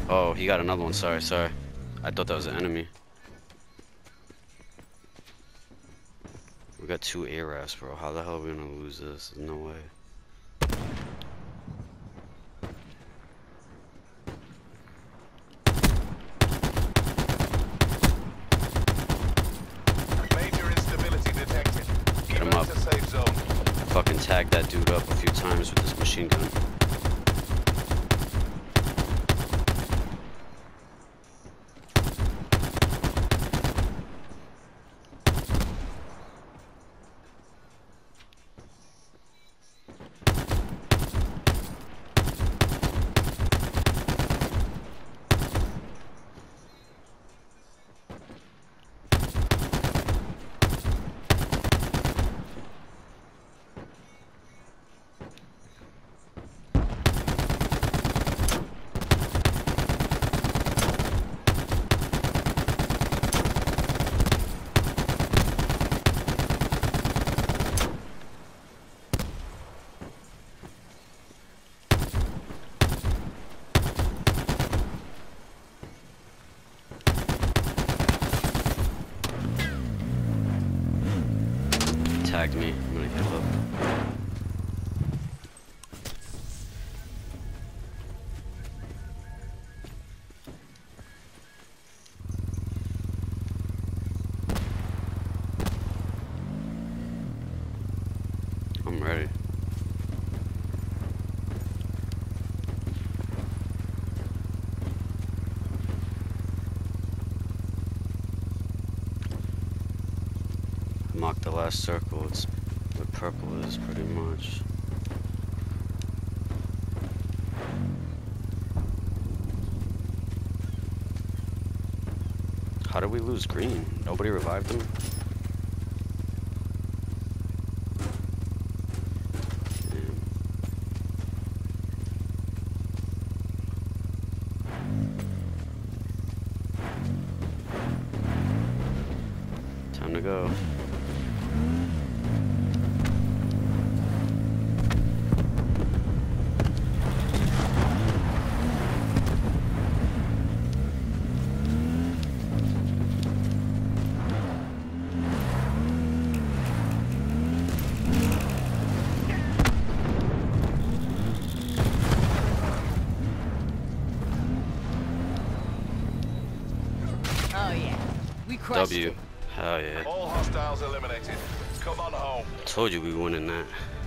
Oh, he got another one. Sorry, sorry. I thought that was an enemy. We got 2 aravs, bro. How the hell are we gonna lose this? There's no way. Major instability detected. Get him Keep up. to safe zone. Fucking tagged that dude up a few times with this machine gun. Tagged me. I'm gonna heal up. I'm ready. Mark the last circle. It's what purple is, pretty much. How did we lose green? Nobody revived him? Time to go. Oh yeah, we crushed W. it. Hell yeah. All hostiles eliminated. Come on home. Told you we winning that.